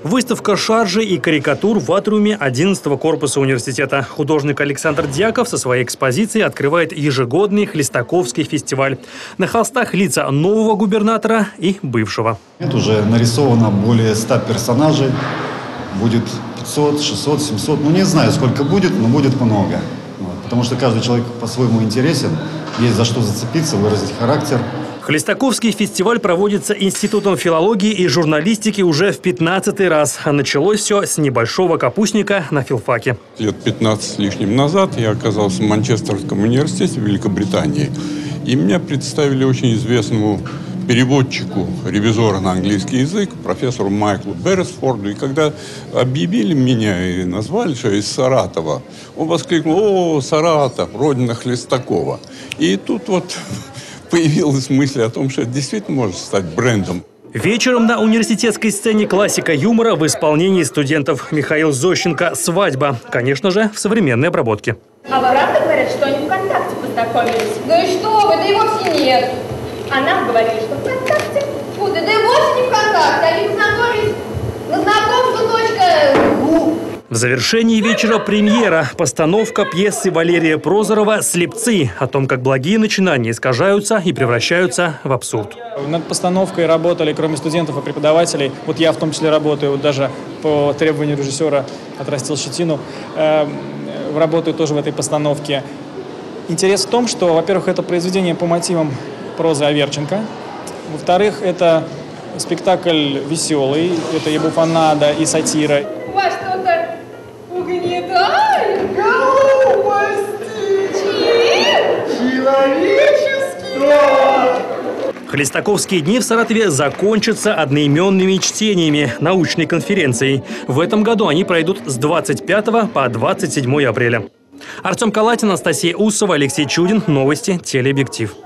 Выставка шаржей и карикатур в атриуме 11-го корпуса университета. Художник Александр Дьяков со своей экспозицией открывает ежегодный Хлестаковский фестиваль. На холстах лица нового губернатора и бывшего. Это уже нарисовано более 100 персонажей. Будет 500, 600, 700. Ну, не знаю, сколько будет, но будет много. Потому что каждый человек по-своему интересен. Есть за что зацепиться, выразить характер. Хлестаковский фестиваль проводится Институтом филологии и журналистики уже в 15-й раз. А началось все с небольшого капустника на филфаке. Лет 15 с лишним назад я оказался в Манчестерском университете в Великобритании. И меня представили очень известному переводчику, ревизора на английский язык, профессору Майклу Берресфорду. И когда объявили меня и назвали, что я из Саратова, он воскликнул: «О, Саратов, родина Хлестакова». И тут вот появилась мысль о том, что это действительно может стать брендом. Вечером на университетской сцене классика юмора в исполнении студентов. Михаил Зощенко «Свадьба». Конечно же, в современной обработке. А правда говорят, что они ВКонтакте познакомились? Ну и что вы, да и вовсе нет. А нам говорили, что ВКонтакте. Фу, да и вовсе не ВКонтакте. Они познакомились на знакомство.ру. В завершении вечера премьера. Постановка пьесы Валерия Прозорова «Слепцы». О том, как благие начинания искажаются и превращаются в абсурд. Над постановкой работали, кроме студентов и преподавателей, вот я в том числе работаю, вот даже по требованию режиссера отрастил щетину, работаю тоже в этой постановке. Интерес в том, что, во-первых, это произведение по мотивам прозы Аверченко. Во-вторых, это спектакль веселый, это и буфонада, и сатира. Вас что-то угнетает? Глупости! Человеческие! Хлестаковские дни в Саратове закончатся одноименными чтениями, научной конференцией. В этом году они пройдут с 25 по 27 апреля. Артем Калатин, Анастасия Усова, Алексей Чудин. Новости. Телеобъектив.